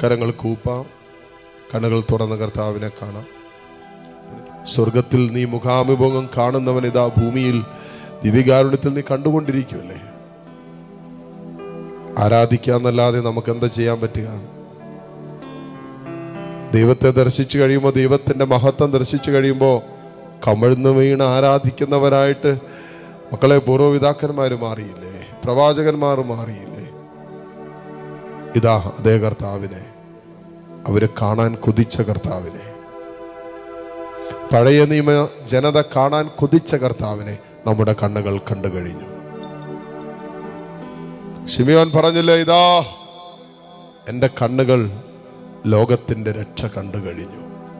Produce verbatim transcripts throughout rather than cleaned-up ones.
കരങ്ങൾ കൂപ്പാം, കണ്ണുകൾ തുറന്ന കർത്താവിനെ കാണാം. സ്വർഗത്തിൽ നീ മുഖാമുഖം കാണുന്നവൻ ഇതാ ഭൂമിയിൽ ദിവ്യകാരുണ്യത്തിൽ നീ കണ്ടുകൊണ്ടിരിക്കുമല്ലേ. ആരാധിക്കാന്നല്ലാതെ നമുക്ക് എന്താ ചെയ്യാൻ പറ്റുക? ദൈവത്തെ ദർശിച്ചു കഴിയുമ്പോൾ, ദൈവത്തിന്റെ മഹത്വം ദർശിച്ചു കഴിയുമ്പോൾ കമിഴ്ന്നു വീണ് ആരാധിക്കുന്നവരായിട്ട് മക്കളെ പൂർവ്വപിതാക്കന്മാർ മാറിയില്ലേ, പ്രവാചകന്മാർ മാറിയില്ലേ? ഇതാ അതേ കർത്താവിനെ, അവര് കാണാൻ കൊതിച്ച കർത്താവിനെ, പഴയ നിയമ ജനത കാണാൻ കൊതിച്ച കർത്താവിനെ നമ്മുടെ കണ്ണുകൾ കണ്ടു കഴിഞ്ഞു. ശിമിയോൻ പറഞ്ഞില്ലേ, ഇതാ എൻ്റെ കണ്ണുകൾ ലോകത്തിന്റെ രക്ഷ കണ്ടു കഴിഞ്ഞു.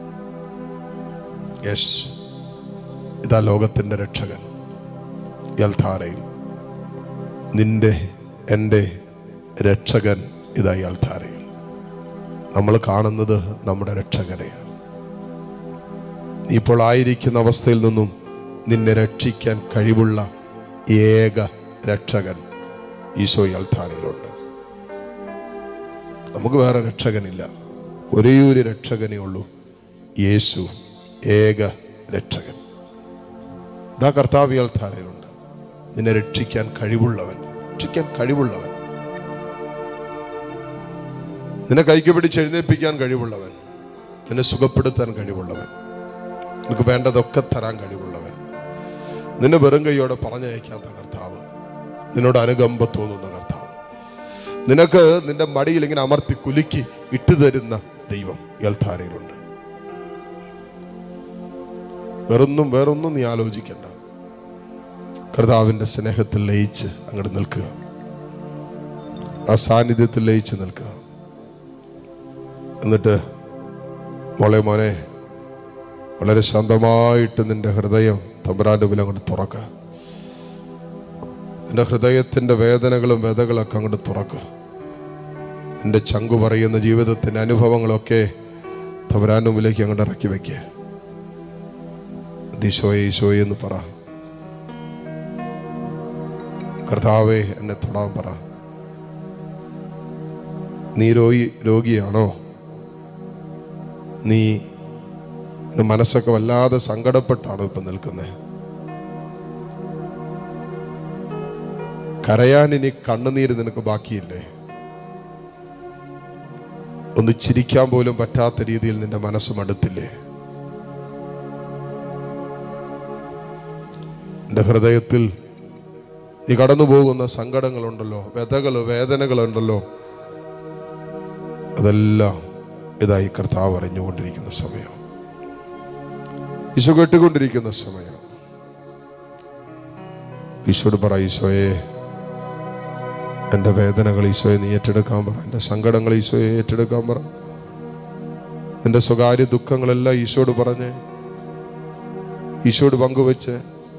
യെസ്, ഇതാ ലോകത്തിന്റെ രക്ഷകൻ യൽധാരയിൽ. നിന്റെ എൻ്റെ രക്ഷകൻ ഇതാ യൽധാരയിൽ. നമ്മൾ കാണുന്നത് നമ്മുടെ രക്ഷകനെയാണ്. നീ ഇപ്പോൾ ആയിരിക്കുന്ന അവസ്ഥയിൽ നിന്നും നിന്നെ രക്ഷിക്കാൻ കഴിവുള്ള ഏക രക്ഷകൻ ഈശോ യൽധാരയിലുണ്ട്. നമുക്ക് വേറെ രക്ഷകനില്ല, ഒരേ ഒരു രക്ഷകനേ ഉള്ളൂ, യേശു, ഏക രക്ഷകൻ. ഇതാ കർത്താവ് യൽധാരയിലുണ്ട്. നിന്നെ രക്ഷിക്കാൻ കഴിവുള്ളവൻ, രക്ഷിക്കാൻ കഴിവുള്ളവൻ, നിന്നെ കൈക്ക് പിടിച്ച് എഴുന്നേൽപ്പിക്കാൻ കഴിവുള്ളവൻ, നിന്നെ സുഖപ്പെടുത്താൻ കഴിവുള്ളവൻ, നിനക്ക് വേണ്ടതൊക്കെ തരാൻ കഴിവുള്ളവൻ, നിന്നെ വെറും കൈയോടെ പറഞ്ഞയക്കാത്ത കർത്താവ്, നിന്നോട് അനുകമ്പ തോന്നുന്ന കർത്താവ്, നിനക്ക് നിന്റെ മടിയിൽ ഇങ്ങനെ അമർത്തി കുലുക്കി ഇട്ടുതരുന്ന ദൈവം യൽധാരയിലുണ്ട്. വേറൊന്നും വേറൊന്നും നീ ആലോചിക്കണ്ട. കർത്താവിന്റെ സ്നേഹത്തിൽ ലയിച്ച് അങ്ങോട്ട് നിൽക്കുക, ആ സാന്നിധ്യത്തിൽ ലയിച്ച് നിൽക്കുക. എന്നിട്ട് മോളെ മോനെ വളരെ ശാന്തമായിട്ട് നിന്റെ ഹൃദയം തമ്പുരാന്റെ മുമ്പിൽ അങ്ങോട്ട് തുറക്കുക. നിന്റെ ഹൃദയത്തിന്റെ വേദനകളും വ്യതകളൊക്കെ അങ്ങോട്ട് തുറക്കുക. നിന്റെ ചങ്കു പറയുന്ന ജീവിതത്തിന്റെ അനുഭവങ്ങളൊക്കെ തമ്പുരാന്റെ മുമ്പിലേക്ക് അങ്ങോട്ട് ഇറക്കി വെക്കുക. ഈശോയെ ഈശോയെ എന്ന് പറ. കർത്താവേ എന്നെ തൊടാൻ പറ. നീ രോഗി രോഗിയാണോ? നീ മനസ്സൊക്കെ വല്ലാതെ സങ്കടപ്പെട്ടാണോ ഇപ്പൊ നിൽക്കുന്നത്? കരയാൻ ഇനി കണ്ണുനീര് നിനക്ക് ബാക്കിയില്ലേ? ഒന്ന് ചിരിക്കാൻ പോലും പറ്റാത്ത രീതിയിൽ നിന്റെ മനസ്സ് മടുത്തില്ലേ? നിന്റെ ഹൃദയത്തിൽ നീ കടന്നു പോകുന്ന സങ്കടങ്ങളുണ്ടല്ലോ, വ്യതകൾ വേദനകളുണ്ടല്ലോ, അതെല്ലാം ഇതായി കർത്താവ് അറിഞ്ഞുകൊണ്ടിരിക്കുന്ന സമയം, ഈശോ കേട്ടുകൊണ്ടിരിക്കുന്ന സമയം. ഈശോട് പറ, ഈശോയെ എൻ്റെ വേദനകൾ ഈശോയെ നീ ഏറ്റെടുക്കാൻ പറ, എൻ്റെ സങ്കടങ്ങൾ ഈശോയെ ഏറ്റെടുക്കാൻ പറ, എൻ്റെ സ്വകാര്യ ദുഃഖങ്ങളെല്ലാം ഈശോട് പറഞ്ഞ് ഈശോട് പങ്കുവെച്ച്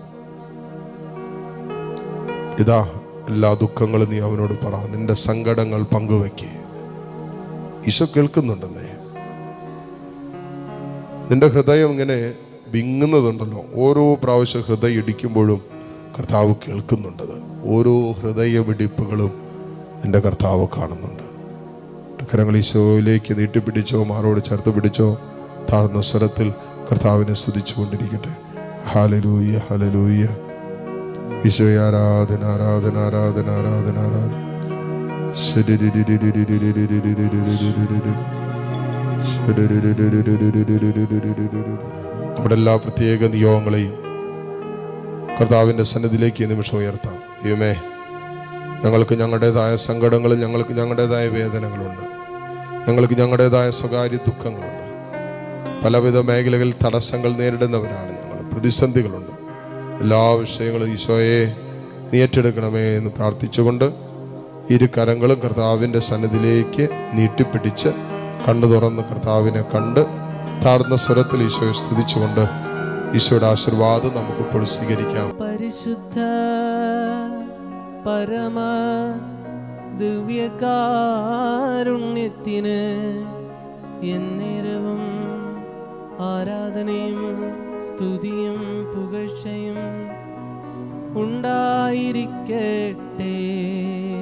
ഇതാ എല്ലാ ദുഃഖങ്ങളും നീ അവനോട് പറ, നിന്റെ സങ്കടങ്ങൾ പങ്കുവെക്ക്. ഈശോ കേൾക്കുന്നുണ്ടെന്നേ. നിന്റെ ഹൃദയം ഇങ്ങനെ വിങ്ങുന്നതുണ്ടല്ലോ, ഓരോ പ്രാവശ്യം ഹൃദയം ഇടിക്കുമ്പോഴും കർത്താവ് കേൾക്കുന്നുണ്ടത്. ഓരോ ഹൃദയമിടിപ്പുകളും നിന്റെ കർത്താവ് കാണുന്നുണ്ട്. കരങ്ങൾ ഈശോയിലേക്ക് നീട്ടിപ്പിടിച്ചോ, മാറോട് ചേർത്ത് പിടിച്ചോ, താഴ്ന്ന സ്വരത്തിൽ കർത്താവിനെ സ്തുതിച്ചു കൊണ്ടിരിക്കട്ടെ. Hallelujah hallelujah. ഈശോയെ ആരാധന ആരാധന ആരാധന ആരാധന ആരാധന. നമ്മുടെ എല്ലാ പ്രത്യേക നിയോഗങ്ങളെയും കർത്താവിൻ്റെ സന്നിധിയിലേക്ക് ഈ നിമിഷം ഉയർത്താം. ദൈവമേ, ഞങ്ങൾക്ക് ഞങ്ങളുടേതായ സങ്കടങ്ങളും ഞങ്ങൾക്ക് ഞങ്ങളുടേതായ വേദനകളുണ്ട്, ഞങ്ങൾക്ക് ഞങ്ങളുടേതായ സ്വകാര്യ ദുഃഖങ്ങളുണ്ട്, പലവിധ മേഖലകളിൽ തടസ്സങ്ങൾ നേരിടുന്നവരാണ് ഞങ്ങൾ, പ്രതിസന്ധികളുണ്ട്. എല്ലാ വിഷയങ്ങളും ഈശോയെ നീ ഏറ്റെടുക്കണമേ എന്ന് പ്രാർത്ഥിച്ചുകൊണ്ട് ഇരു കരങ്ങളും കർത്താവിൻ്റെ സന്നിധിയിലേക്ക് നീട്ടിപ്പിടിച്ച് കണ്ണു തുറന്ന് കർത്താവിനെ കണ്ട് താഴ്ന്ന സ്വരത്തിൽ ഈശോയെ സ്തുതിച്ചുകൊണ്ട് ഈശോയുടെ ആശീർവാദം നമുക്ക് ഇപ്പോൾ സ്വീകരിക്കാം. പരിശുദ്ധ പരമ ദിവ്യകാരുണ്യത്തിന് എന്നേരവും ആരാധനയും സ്തുതിയും പുകഴ്ചയും ഉണ്ടായിരിക്കട്ടെ.